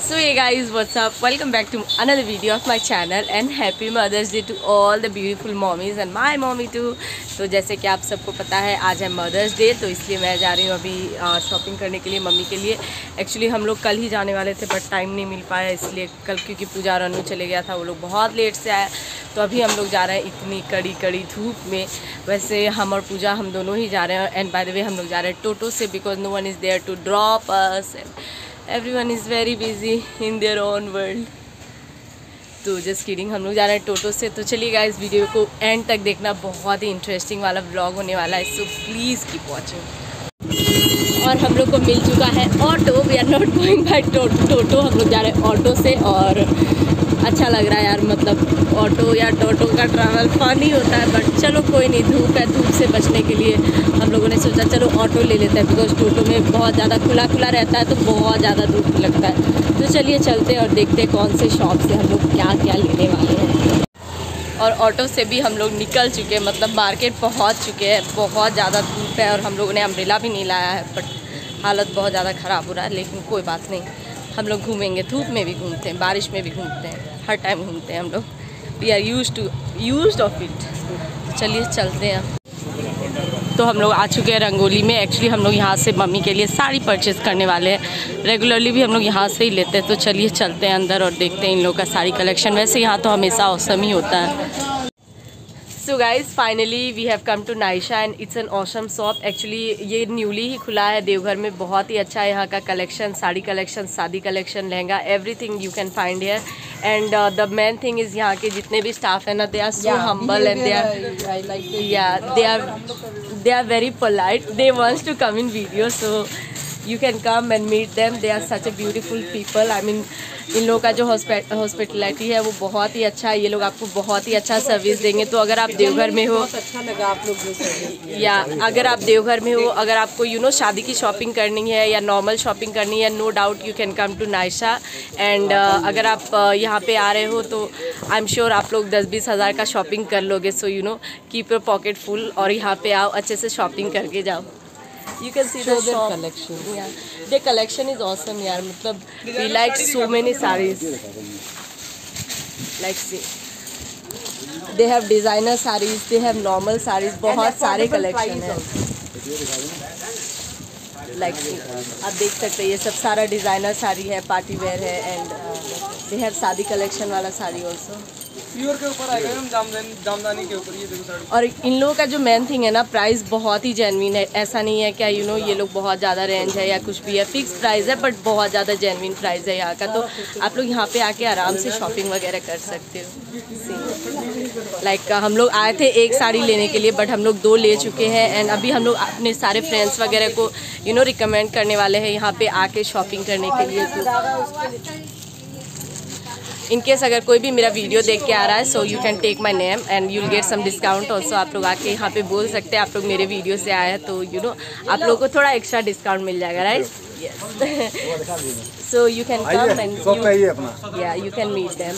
So hey guys, what's up? Welcome back to another video of my channel and happy Mother's Day to all the beautiful mommies and my mommy too. तो जैसे कि आप सबको पता है आज है मदर्स डे, तो इसलिए मैं जा रही हूँ अभी शॉपिंग करने के लिए मम्मी के लिए। एक्चुअली हम लोग कल ही जाने वाले थे बट टाइम नहीं मिल पाया, इसलिए कल क्योंकि पूजा और अनु चले गया था, वो लोग बहुत लेट से आए, तो अभी हम लोग जा रहे हैं इतनी कड़ी धूप में। वैसे हम और पूजा हम दोनों ही जा रहे हैं एंड बाय द वे हम लोग जा रहे हैं टोटो से, because no one is there to drop us. Everyone is very busy in their own world. तो जस्ट किडिंग, हम लोग जा रहे हैं टोटो से। तो चलिए गाइस, वीडियो को एंड तक देखना, बहुत ही इंटरेस्टिंग वाला व्लॉग होने वाला है, सो प्लीज़ कीप वॉचिंग। और हम लोग को मिल चुका है auto, we are not going by टोटो, हम लोग जा रहे हैं ऑटो से। और अच्छा लग रहा है यार, मतलब ऑटो या टोटो का ट्रैवल फनी होता है, बट चलो कोई नहीं, धूप है, धूप से बचने के लिए हम लोगों ने सोचा चलो ऑटो ले लेते हैं, बिकॉज टोटो में बहुत ज़्यादा खुला रहता है तो बहुत ज़्यादा धूप लगता है। तो चलिए चलते हैं और देखते हैं कौन से शॉप से हम लोग क्या क्या लेने वाले हैं। और ऑटो से भी हम लोग निकल चुके हैं, मतलब मार्केट पहुंच चुके हैं। बहुत ज़्यादा धूप है और हम लोगों ने अम्ब्रेला भी नहीं लाया है, बट हालत बहुत ज़्यादा ख़राब हो रहा है, लेकिन कोई बात नहीं, हम लोग घूमेंगे। धूप में भी घूमते हैं, बारिश में भी घूमते हैं, हर टाइम घूमते हैं हम लोग। We are used of it. तो चलिए चलते हैं। तो हम लोग आ चुके हैं रंगोली में। एक्चुअली हम लोग यहाँ से मम्मी के लिए साड़ी परचेज़ करने वाले हैं, रेगुलरली भी हम लोग यहाँ से ही लेते हैं। तो चलिए चलते हैं अंदर और देखते हैं इन लोगों का साड़ी कलेक्शन। वैसे यहाँ तो हमेशा औसम ही होता है। So guys, finally we have come to Naisha and it's an awesome shop. Actually ये न्यूली ही खुला है देवघर में, बहुत ही अच्छा है यहाँ का कलेक्शन, साड़ी कलेक्शन, शादी collection, lehenga, everything you can find here. And the main thing is यहाँ के जितने भी स्टाफ है ना, they are so humble and they are very polite. They wants to come in video, so you can come and meet them. They are such a beautiful people. I mean, इन लोगों का जो hospitality है वो बहुत ही अच्छा है। ये लोग आपको बहुत ही अच्छा सर्विस देंगे। तो अगर आप देवघर में हो, अच्छा लगा आप लोग या अगर आप देवघर में हो, अगर आपको शादी की शॉपिंग करनी है या नॉर्मल शॉपिंग करनी है, no doubt you can come to Naisha. And अगर आप यहाँ पे आ रहे हो तो आई एम श्योर आप लोग 10-20 हज़ार का शॉपिंग कर लोगे। So keep your pocket full और यहाँ पे आओ, अच्छे से शॉपिंग करके जाओ। You can see the shop collection. Yeah, their collection is awesome, यार। मतलब we like so many sarees. Like see, they have designer sarees, they have normal sarees, बहुत सारे collection है। Like see, आप देख सकते हैं ये सब सारा डिज़ाइनर साड़ी है, पार्टी वेयर है, एंड they have शादी कलेक्शन वाला साड़ी also। प्योर के ऊपर आएगा, हम जामदानी के ऊपर। ये देखो साड़ी। और इन लोगों का जो मेन थिंग है ना, प्राइस बहुत ही जेन्युइन है। ऐसा नहीं है क्या ये लोग बहुत ज़्यादा रेंज है या कुछ भी है, फिक्स प्राइस है, बट बहुत ज़्यादा जेन्युइन प्राइस है यहाँ का। तो आप लोग यहाँ पे आके आराम से शॉपिंग वगैरह कर सकते हो। लाइक हम लोग आए थे एक साड़ी लेने के लिए, बट हम लोग 2 ले चुके हैं। एंड अभी हम लोग अपने सारे फ्रेंड्स वगैरह को रिकमेंड करने वाले हैं यहाँ पे आके शॉपिंग करने के लिए। तो इनकेस अगर कोई भी मेरा वीडियो देख के आ रहा है, so you can take my name and you'll get some discount also. आप लोग आके यहाँ पे बोल सकते हैं आप लोग मेरे वीडियो से आए हैं, तो आप लोगों को थोड़ा एक्स्ट्रा डिस्काउंट मिल जाएगा, right? Yes. So you can come and या यू कैन मीट देम।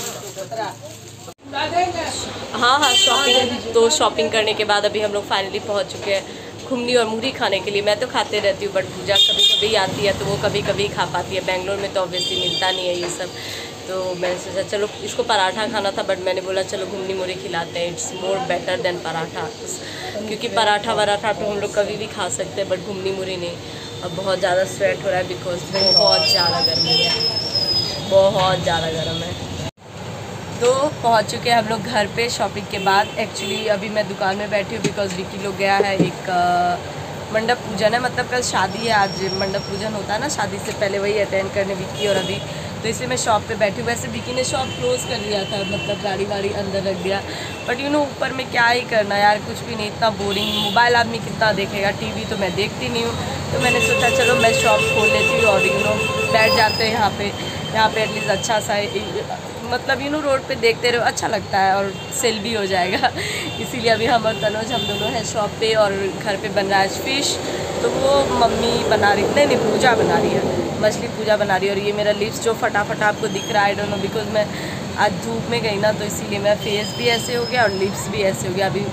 हाँ, शॉपिंग करने के बाद अभी हम लोग फाइनली पहुँच चुके हैं घुमनी और मुरही खाने के लिए। मैं तो खाते रहती हूँ, बट पूजा कभी कभी आती है तो वो कभी कभी खा पाती है। बेंगलोर में तो ऑब्वियसली मिलता नहीं है ये सब, तो मैंने सोचा चलो इसको पराठा खाना था, बट मैंने बोला चलो घुमनी मुरही खिलाते हैं, it's more better than paratha. क्योंकि पराठा वराठा तो हम लोग कभी भी खा सकते हैं, बट घुमनी मुरही नहीं। अब बहुत ज़्यादा स्वेट हो रहा है बिकॉज बहुत ज़्यादा गर्मी है, बहुत ज़्यादा गर्म है। तो पहुंच चुके हैं हम लोग घर पे शॉपिंग के बाद। एक्चुअली अभी मैं दुकान में बैठी हूँ बिकॉज विकी लोग गया है, एक मंडप पूजन है, मतलब कल शादी है, आज मंडप पूजन होता है ना शादी से पहले, वही अटेंड करने विकी और अभी। तो इसलिए मैं शॉप पे बैठी हूँ। वैसे विकी ने शॉप क्लोज़ कर दिया था, मतलब गाड़ी वाड़ी अंदर रख दिया, बट ऊपर में क्या ही करना यार, कुछ भी नहीं, इतना बोरिंग। मोबाइल आदमी कितना देखेगा, टीवी तो मैं देखती नहीं हूँ। तो मैंने सोचा चलो मैं शॉप खोल लेती हूँ और बैठ जाते हैं यहाँ पे एटलीस्ट अच्छा सा मतलब रोड पे देखते रहो, अच्छा लगता है और सेल भी हो जाएगा। इसीलिए अभी हम और तनुज हम दोनों हैं शॉप पे, और घर पे बन रहा है फिश, तो वो मम्मी बना रही, नहीं पूजा बना रही है, मछली पूजा बना रही है। और ये मेरा लिप्स जो फटाफट आपको दिख रहा है, आई डोंट नो, बिकॉज मैं आज धूप में गई ना, तो इसीलिए मेरा फेस भी ऐसे हो गया और लिप्स भी ऐसे हो गया। अभी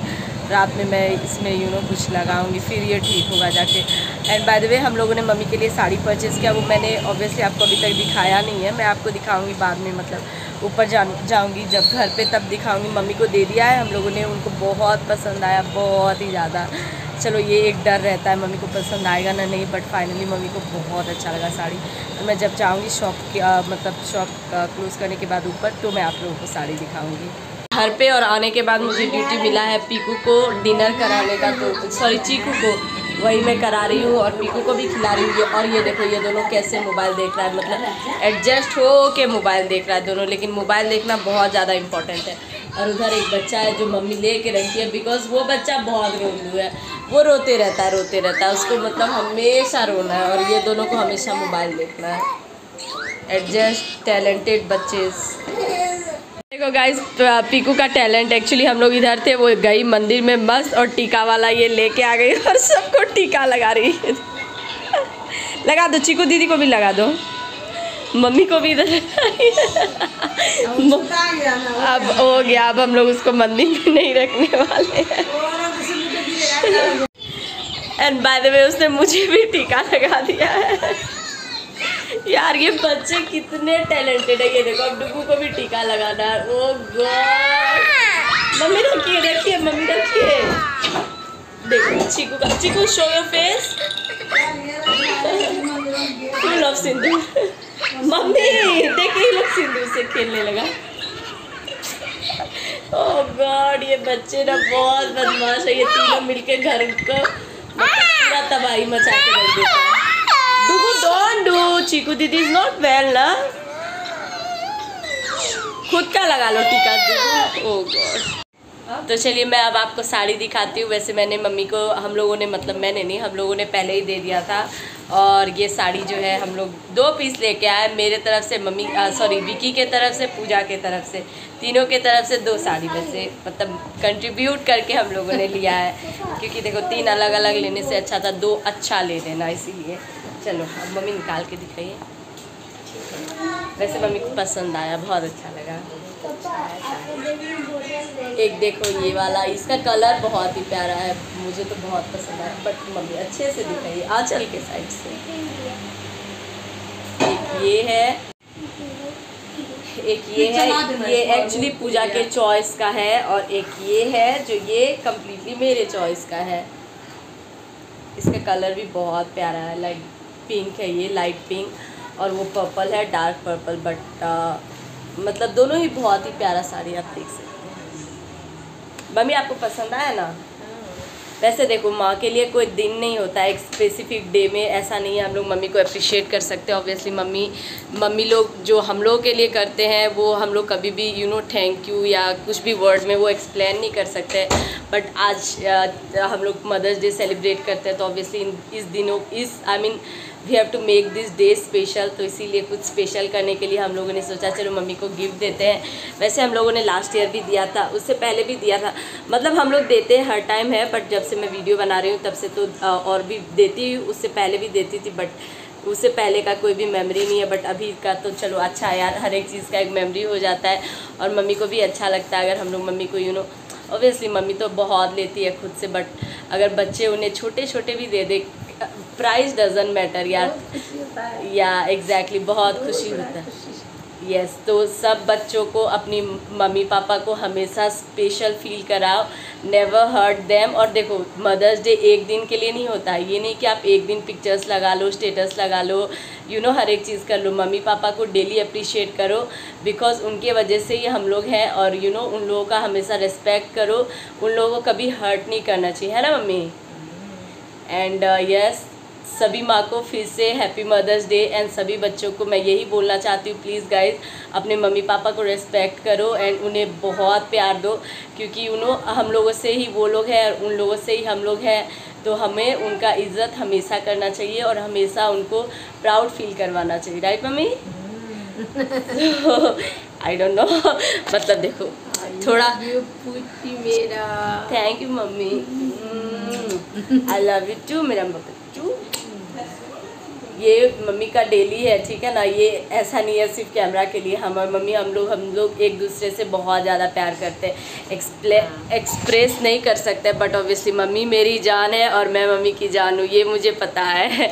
रात में मैं इसमें कुछ लगाऊंगी, फिर ये ठीक होगा जाके। एंड बाय द वे हम लोगों ने मम्मी के लिए साड़ी परचेज़ किया, वो मैंने ऑब्वियसली आपको अभी तक दिखाया नहीं है, मैं आपको दिखाऊंगी बाद में, मतलब ऊपर जाऊंगी जब घर पे तब दिखाऊंगी। मम्मी को दे दिया है हम लोगों ने, उनको बहुत पसंद आया, बहुत ही ज़्यादा। चलो ये एक डर रहता है मम्मी को पसंद आएगा ना नहीं, बट फाइनली मम्मी को बहुत अच्छा लगा साड़ी। तो मैं जब जाऊँगी शॉप क्लोज़ करने के बाद ऊपर, तो मैं आप लोगों को साड़ी दिखाऊँगी। घर पे और आने के बाद मुझे ड्यूटी मिला है पीकू को डिनर कराने का, तो सॉरी चीकू को, वही मैं करा रही हूँ और पीकू को भी खिला रही हूँ। और ये देखो ये दोनों कैसे मोबाइल देख रहा है, मतलब एडजस्ट हो के मोबाइल देख रहा है दोनों, लेकिन मोबाइल देखना बहुत ज़्यादा इम्पॉर्टेंट है। और उधर एक बच्चा है जो मम्मी ले के रखी है, बिकॉज वो बच्चा बहुत रोंदू है, वो रोते रहता है, उसको मतलब हमेशा रोना है, और ये दोनों को हमेशा मोबाइल देखना है। एडजस्ट टैलेंटेड बच्चे। देखो गाइस, पीकू का टैलेंट, एक्चुअली हम लोग इधर थे, वो गई मंदिर में मस्त और टीका वाला ये लेके आ गई और सबको टीका लगा रही है। लगा दो चीकू दीदी को भी लगा दो, मम्मी को भी इधर अब हो गया, अब हम लोग उसको मंदिर में नहीं रखने वाले हैं। एंड बाय द वे उसने मुझे भी टीका लगा दिया है। यार ये बच्चे कितने टैलेंटेड है, ये देखो अब डुगू को भी टीका लगाना है। ओ गॉड, मम्मी रखिए मम्मी रखिए। देखो चीकू का, Chiku show your face, full of sindoor. Mummy देखिए लोग सिंदूर से खेलने लगा। ओ गॉड, ये बच्चे ना बहुत बदमाश है, ये तीनों मिलके घर को पूरा तबाही मचा के रख देते हैं। डुगू डोंट डू, चीकू दीदी इज नॉट वेल ना, खुद का लगा लो टीका डुगू। ओ गॉड, तो चलिए मैं अब आपको साड़ी दिखाती हूँ। वैसे मैंने मम्मी को, हम लोगों ने, मतलब मैंने नहीं, हम लोगों ने पहले ही दे दिया था। और ये साड़ी जो है हम लोग 2 पीस लेके आए, मेरे तरफ से, मम्मी सॉरी विकी के तरफ से, पूजा के तरफ से, तीनों के तरफ से 2 साड़ी में से मतलब कंट्रीब्यूट करके हम लोगों ने लिया है, क्योंकि देखो 3 अलग अलग लेने से अच्छा था 2 अच्छा ले लेना, इसीलिए। चलो अब मम्मी निकाल के दिखाइए। वैसे मम्मी को पसंद आया, बहुत अच्छा लगा। एक देखो ये वाला, इसका कलर बहुत ही प्यारा है, मुझे तो बहुत पसंद आया, बट मम्मी अच्छे से दिखाइए आंचल के साइड से। एक ये है, ये एक्चुअली पूजा के चॉइस का है, और एक ये है जो ये कम्प्लीटली मेरे चॉइस का है। इसका कलर भी बहुत प्यारा है, लाइक पिंक है, ये लाइट पिंक, और वो पर्पल है, डार्क पर्पल, बट मतलब दोनों ही बहुत ही प्यारा साड़ी, आप देख सकते हैं। मम्मी आपको पसंद आया ना? वैसे देखो माँ के लिए कोई दिन नहीं होता है एक स्पेसिफिक डे में, ऐसा नहीं है, हम लोग मम्मी को अप्रिशिएट कर सकते हैं। ऑब्वियसली मम्मी लोग जो हम लोगों के लिए करते हैं वो हम लोग कभी भी थैंक यू या कुछ भी वर्ड में वो एक्सप्लेन नहीं कर सकते। बट आज हम लोग मदर्स डे सेलिब्रेट करते हैं, तो ऑब्वियसली इस दिनों we have to make this day special, तो इसीलिए कुछ स्पेशल करने के लिए हम लोगों ने सोचा चलो मम्मी को गिफ्ट देते हैं। वैसे हम लोगों ने लास्ट ईयर भी दिया था, उससे पहले भी दिया था, मतलब हम लोग देते हैं हर टाइम है, बट जब से मैं वीडियो बना रही हूँ तब से तो और भी देती हूँ, उससे पहले भी देती थी, बट उससे पहले का कोई भी मेमोरी नहीं है। बट अभी का तो चलो अच्छा है यार, हर एक चीज़ का एक मेमोरी हो जाता है, और मम्मी को भी अच्छा लगता है अगर हम लोग मम्मी को ऑब्वियसली मम्मी तो बहुत लेती है खुद से, बट अगर बच्चे उन्हें छोटे छोटे भी दे दे, प्राइस डजंट मैटर यार, या एग्जैक्टली बहुत खुशी होता है। यस, तो सब बच्चों को अपनी मम्मी पापा को हमेशा स्पेशल फील कराओ, नेवर हर्ट देम। और देखो मदर्स डे एक दिन के लिए नहीं होता है, ये नहीं कि आप एक दिन पिक्चर्स लगा लो, स्टेटस लगा लो, हर एक चीज़ कर लो। मम्मी पापा को डेली अप्रिशिएट करो, बिकॉज उनके वजह से ही हम लोग हैं, और उन लोगों का हमेशा रिस्पेक्ट करो, उन लोगों को कभी हर्ट नहीं करना चाहिए, है ना मम्मी? एंड यस, सभी माँ को फिर से हैप्पी मदर्स डे। एंड सभी बच्चों को मैं यही बोलना चाहती हूँ, प्लीज़ गाइज अपने मम्मी पापा को रिस्पेक्ट करो एंड उन्हें बहुत प्यार दो, क्योंकि हम लोगों से ही वो लोग हैं और उन लोगों से ही हम लोग हैं, तो हमें उनका इज़्ज़त हमेशा करना चाहिए और हमेशा उनको प्राउड फील करवाना चाहिए, right mummy? I don't know, मतलब देखो थोड़ा मेरा thank you mummy, I love you too मेरा बच्चू। ये मम्मी का डेली है, ठीक है ना। ये ऐसा नहीं है सिर्फ कैमरा के लिए, हम और मम्मी हम लोग एक दूसरे से बहुत ज़्यादा प्यार करते हैं। एक्सप्रेस नहीं कर सकते, बट ऑब्वियसली मम्मी मेरी जान है और मैं मम्मी की जान हूँ, ये मुझे पता है।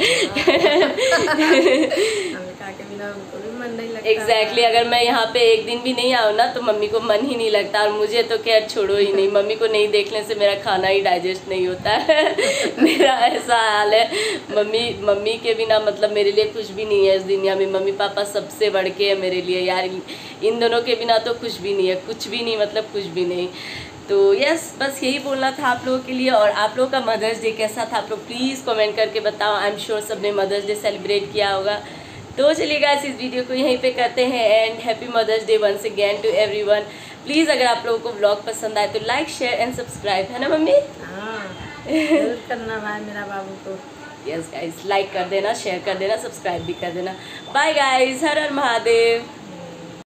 एग्जैक्टली अगर मैं यहाँ पे एक दिन भी नहीं आऊँ ना तो मम्मी को मन ही नहीं लगता, और मुझे तो खैर छोड़ो ही नहीं, मम्मी को नहीं देखने से मेरा खाना ही डाइजेस्ट नहीं होता है। मेरा ऐसा हाल है। मम्मी के बिना मतलब मेरे लिए कुछ भी नहीं है इस दुनिया में। मम्मी पापा सबसे बढ़ के है मेरे लिए यार, इन दोनों के बिना तो कुछ भी नहीं है, कुछ भी नहीं, मतलब कुछ भी नहीं। तो यस, बस यही बोलना था आप लोगों के लिए। और आप लोगों का मदर्स डे कैसा था आप लोग प्लीज़ कमेंट करके बताओ। आई एम श्योर सबने मदर्स डे सेलिब्रेट किया होगा। तो चलिए गाइस, इस वीडियो को यहीं पे करते हैं and happy mother's day once again to everyone. Please अगर आप लोगों को व्लॉग पसंद आए तो लाइक शेयर एंड सब्सक्राइब, है ना मम्मी? हाँ, जरूर करना भाई मेरा बाबू को। यस गाइस, लाइक कर देना, शेयर कर देना, सब्सक्राइब भी कर देना। Bye guys, Har Har Mahadev.